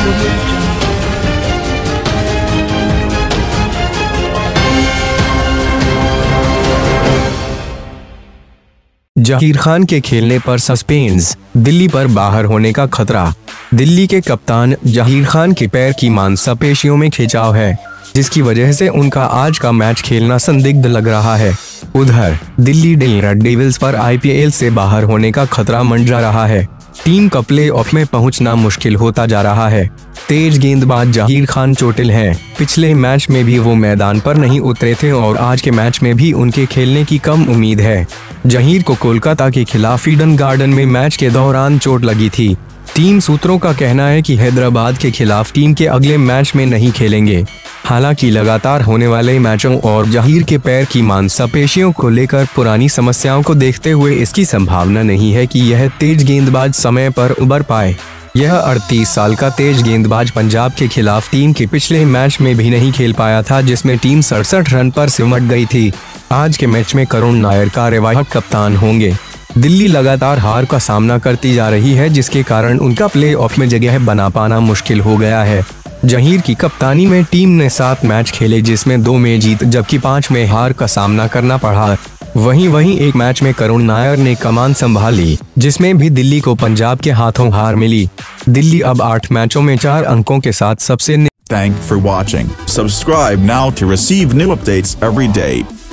जहीर खान के खेलने पर सस्पेंस, दिल्ली पर बाहर होने का खतरा। दिल्ली के कप्तान जहीर खान के पैर की मांसपेशियों में खिंचाव है, जिसकी वजह से उनका आज का मैच खेलना संदिग्ध लग रहा है। उधर दिल्ली डेयरडेविल्स पर आईपीएल से बाहर होने का खतरा मंडरा रहा है। टीम का प्लेऑफ में पहुंचना मुश्किल होता जा रहा है। तेज गेंदबाज जहीर खान चोटिल हैं। पिछले मैच में भी वो मैदान पर नहीं उतरे थे और आज के मैच में भी उनके खेलने की कम उम्मीद है। जहीर को कोलकाता के खिलाफ ईडन गार्डन में मैच के दौरान चोट लगी थी। टीम सूत्रों का कहना है कि हैदराबाद के खिलाफ टीम के अगले मैच में नहीं खेलेंगे। हालांकि लगातार होने वाले मैचों और जहीर के पैर की मांसपेशियों को लेकर पुरानी समस्याओं को देखते हुए इसकी संभावना नहीं है कि यह तेज गेंदबाज समय पर उबर पाए। यह 38 साल का तेज गेंदबाज पंजाब के खिलाफ टीम के पिछले मैच में भी नहीं खेल पाया था, जिसमें टीम 67 रन पर सिमट गई थी। आज के मैच में करुण नायर कार्यवाहक कप्तान होंगे। दिल्ली लगातार हार का सामना करती जा रही है, जिसके कारण उनका प्लेऑफ में जगह बना पाना मुश्किल हो गया है। जहीर की कप्तानी में टीम ने 7 मैच खेले, जिसमें 2 में जीत जबकि 5 में हार का सामना करना पड़ा। वहीं एक मैच में करुण नायर ने कमान संभाली, जिसमें भी दिल्ली को पंजाब के हाथों हार मिली। दिल्ली अब 8 मैचों में 4 अंकों के साथ सबसे Thanks for watching. Subscribe now to receive new updates every day.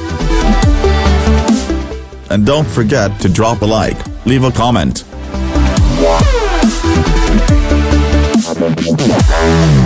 And don't forget to drop a like, leave a comment.